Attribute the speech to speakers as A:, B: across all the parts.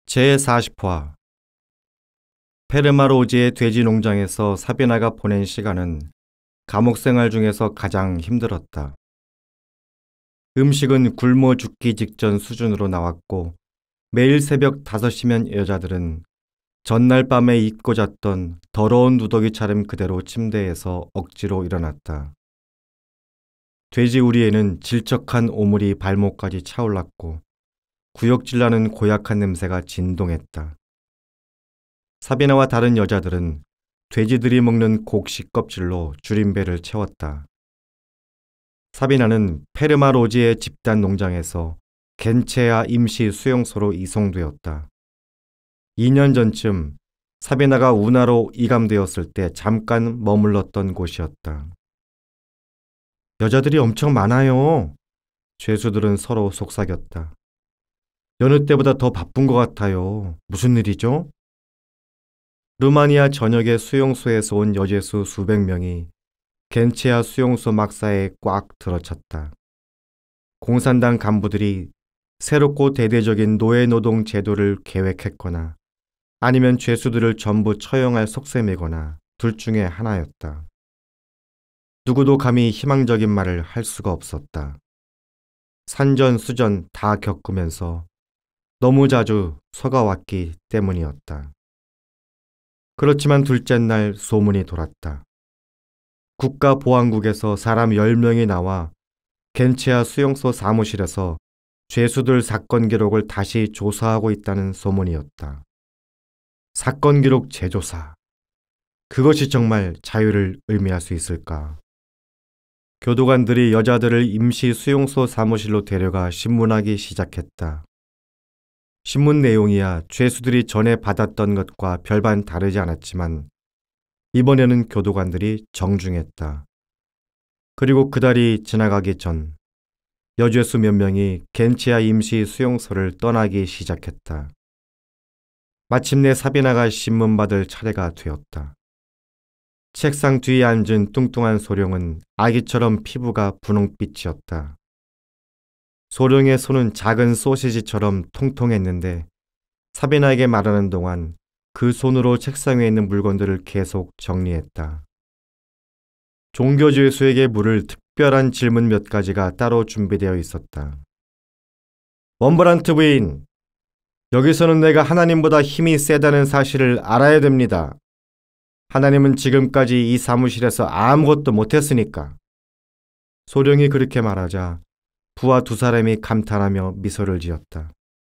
A: 제40화 페르마로지의 돼지 농장에서 사비나가 보낸 시간은 감옥 생활 중에서 가장 힘들었다. 음식은 굶어 죽기 직전 수준으로 나왔고 매일 새벽 5시면 여자들은 전날 밤에 입고 잤던 더러운 누더기 차림 그대로 침대에서 억지로 일어났다. 돼지 우리에는 질척한 오물이 발목까지 차올랐고 구역질나는 고약한 냄새가 진동했다. 사비나와 다른 여자들은 돼지들이 먹는 곡식 껍질로 줄임배를 채웠다. 사비나는 페르마로지의 집단 농장에서 겐체아 임시 수용소로 이송되었다. 2년 전쯤 사비나가 운하로 이감되었을 때 잠깐 머물렀던 곳이었다. 여자들이 엄청 많아요. 죄수들은 서로 속삭였다. 여느 때보다 더 바쁜 것 같아요. 무슨 일이죠? 루마니아 전역의 수용소에서 온 여죄수 수백 명이 겐체아 수용소 막사에 꽉 들어찼다. 공산당 간부들이 새롭고 대대적인 노예노동 제도를 계획했거나 아니면 죄수들을 전부 처형할 속셈이거나 둘 중에 하나였다. 누구도 감히 희망적인 말을 할 수가 없었다. 산전수전 다 겪으면서 너무 자주 속아왔기 때문이었다. 그렇지만 둘째 날 소문이 돌았다. 국가보안국에서 사람 10명이 나와 겐체아 수용소 사무실에서 죄수들 사건 기록을 다시 조사하고 있다는 소문이었다. 사건 기록 재조사. 그것이 정말 자유를 의미할 수 있을까? 교도관들이 여자들을 임시 수용소 사무실로 데려가 신문하기 시작했다. 신문 내용이야 죄수들이 전에 받았던 것과 별반 다르지 않았지만 이번에는 교도관들이 정중했다. 그리고 그달이 지나가기 전 여죄수 몇 명이 겐체아 임시 수용소를 떠나기 시작했다. 마침내 사비나가 신문 받을 차례가 되었다. 책상 뒤에 앉은 뚱뚱한 소룡은 아기처럼 피부가 분홍빛이었다. 소룡의 손은 작은 소시지처럼 통통했는데 사비나에게 말하는 동안 그 손으로 책상 위에 있는 물건들을 계속 정리했다. 종교죄수에게 물을 특별한 질문 몇 가지가 따로 준비되어 있었다. 원브란트 부인, 여기서는 내가 하나님보다 힘이 세다는 사실을 알아야 됩니다. 하나님은 지금까지 이 사무실에서 아무것도 못했으니까. 소룡이 그렇게 말하자 부하 두 사람이 감탄하며 미소를 지었다.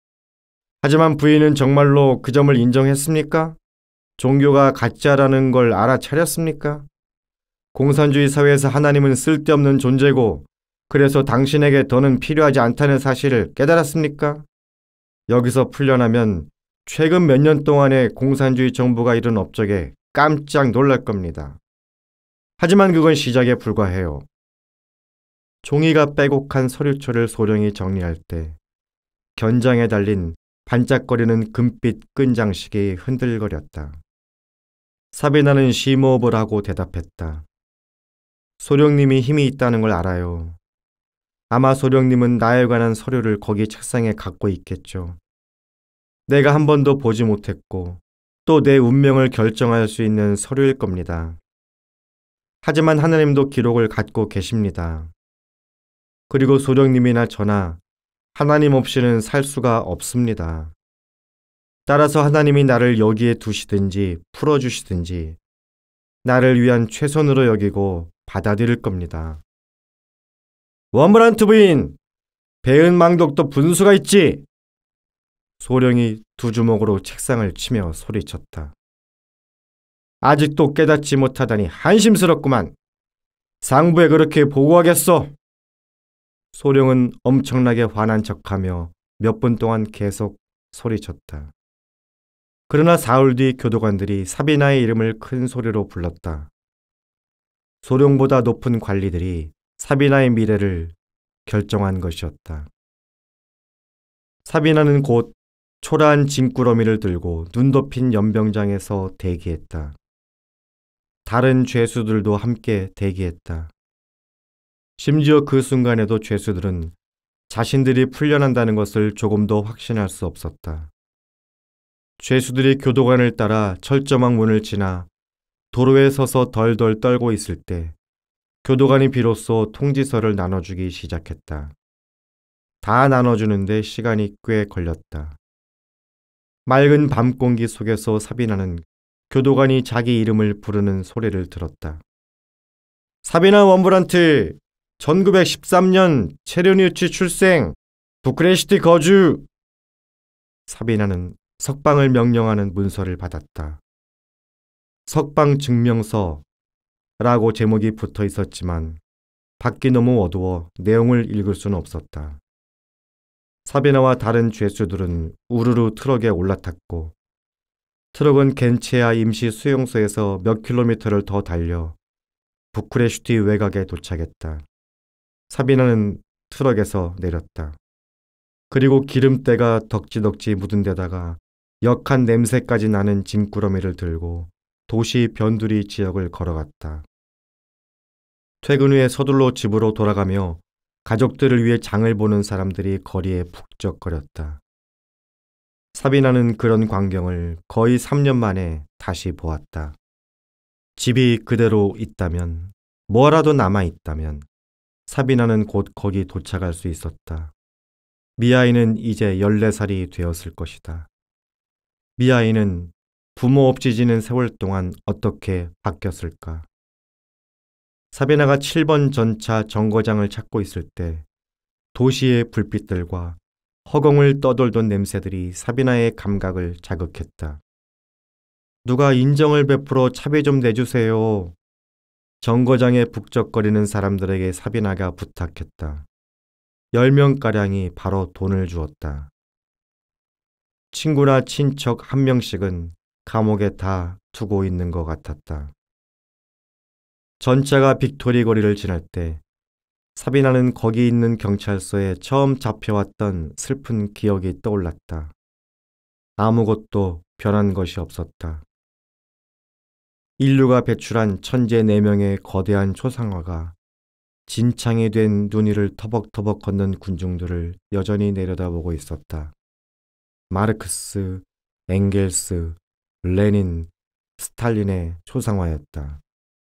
A: 하지만 부인은 정말로 그 점을 인정했습니까? 종교가 가짜라는 걸 알아차렸습니까? 공산주의 사회에서 하나님은 쓸데없는 존재고 그래서 당신에게 더는 필요하지 않다는 사실을 깨달았습니까? 여기서 풀려나면 최근 몇 년 동안의 공산주의 정부가 이룬 업적에 깜짝 놀랄 겁니다. 하지만 그건 시작에 불과해요. 종이가 빼곡한 서류초를 소령이 정리할 때 견장에 달린 반짝거리는 금빛 끈장식이 흔들거렸다. 사비나는 심호흡을 하고 대답했다. 소령님이 힘이 있다는 걸 알아요. 아마 소령님은 나에 관한 서류를 거기 책상에 갖고 있겠죠. 내가 한 번도 보지 못했고 또 내 운명을 결정할 수 있는 서류일 겁니다. 하지만 하나님도 기록을 갖고 계십니다. 그리고 소령님이나 저나 하나님 없이는 살 수가 없습니다. 따라서 하나님이 나를 여기에 두시든지 풀어주시든지 나를 위한 최선으로 여기고 받아들일 겁니다. 원브란트 부인! 배은망덕도 분수가 있지! 소령이 두 주먹으로 책상을 치며 소리쳤다. 아직도 깨닫지 못하다니 한심스럽구만. 상부에 그렇게 보고하겠소. 소령은 엄청나게 화난 척하며 몇 분 동안 계속 소리쳤다. 그러나 사흘 뒤 교도관들이 사비나의 이름을 큰 소리로 불렀다. 소령보다 높은 관리들이 사비나의 미래를 결정한 것이었다. 사비나는 곧 초라한 짐꾸러미를 들고 눈 덮인 연병장에서 대기했다. 다른 죄수들도 함께 대기했다. 심지어 그 순간에도 죄수들은 자신들이 풀려난다는 것을 조금도 확신할 수 없었다. 죄수들이 교도관을 따라 철조망 문을 지나 도로에 서서 덜덜 떨고 있을 때 교도관이 비로소 통지서를 나눠주기 시작했다. 다 나눠주는데 시간이 꽤 걸렸다. 맑은 밤 공기 속에서 사비나는 교도관이 자기 이름을 부르는 소리를 들었다. 사비나 원브란트, 1913년 체르니우치 출생, 부크레슈티 거주. 사비나는 석방을 명령하는 문서를 받았다. 석방 증명서라고 제목이 붙어 있었지만 밖이 너무 어두워 내용을 읽을 수는 없었다. 사비나와 다른 죄수들은 우르르 트럭에 올라탔고 트럭은 겐체아 임시 수용소에서 몇 킬로미터를 더 달려 부쿠레슈티 외곽에 도착했다. 사비나는 트럭에서 내렸다. 그리고 기름때가 덕지덕지 묻은 데다가 역한 냄새까지 나는 짐꾸러미를 들고 도시 변두리 지역을 걸어갔다. 퇴근 후에 서둘러 집으로 돌아가며 가족들을 위해 장을 보는 사람들이 거리에 북적거렸다. 사비나는 그런 광경을 거의 3년 만에 다시 보았다. 집이 그대로 있다면, 뭐라도 남아있다면 사비나는 곧 거기 도착할 수 있었다. 미아이는 이제 14살이 되었을 것이다. 미아이는 부모 없이 지낸 세월 동안 어떻게 바뀌었을까? 사비나가 7번 전차 정거장을 찾고 있을 때 도시의 불빛들과 허공을 떠돌던 냄새들이 사비나의 감각을 자극했다. 누가 인정을 베풀어 차비 좀 내주세요. 정거장에 북적거리는 사람들에게 사비나가 부탁했다. 10명가량이 바로 돈을 주었다. 친구나 친척 1명씩은 감옥에 다 두고 있는 것 같았다. 전차가 빅토리 거리를 지날 때 사비나는 거기 있는 경찰서에 처음 잡혀왔던 슬픈 기억이 떠올랐다. 아무것도 변한 것이 없었다. 인류가 배출한 천재 4명의 거대한 초상화가 진창이 된 눈 위를 터벅터벅 걷는 군중들을 여전히 내려다보고 있었다. 마르크스, 엥겔스, 레닌, 스탈린의 초상화였다.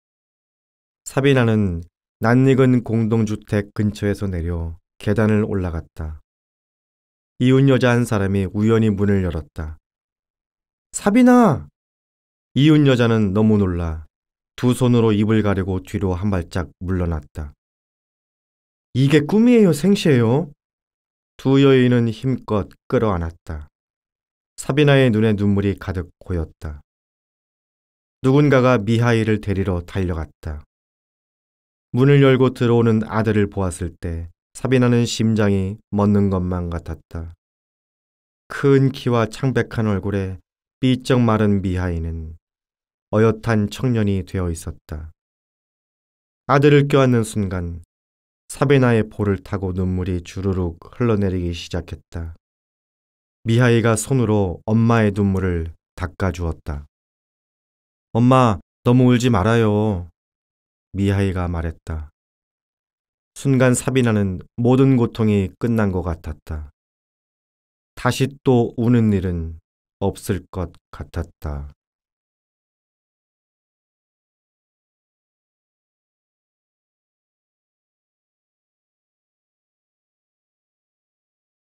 A: 사비나는 낯익은 공동주택 근처에서 내려 계단을 올라갔다. 이웃 여자 한 사람이 우연히 문을 열었다. 사비나! 이웃 여자는 너무 놀라 두 손으로 입을 가리고 뒤로 한 발짝 물러났다. 이게 꿈이에요, 생시예요? 두 여인은 힘껏 끌어안았다. 사비나의 눈에 눈물이 가득 고였다. 누군가가 미하일을 데리러 달려갔다. 문을 열고 들어오는 아들을 보았을 때 사비나는 심장이 멎는 것만 같았다. 큰 키와 창백한 얼굴에 삐쩍 마른 미하이는 어엿한 청년이 되어 있었다. 아들을 껴안는 순간 사비나의 볼을 타고 눈물이 주르륵 흘러내리기 시작했다. 미하이가 손으로 엄마의 눈물을 닦아주었다. 엄마, 너무 울지 말아요. 미하이가 말했다. 순간 사비나는 모든 고통이 끝난 것 같았다. 다시 또 우는 일은 없을 것 같았다.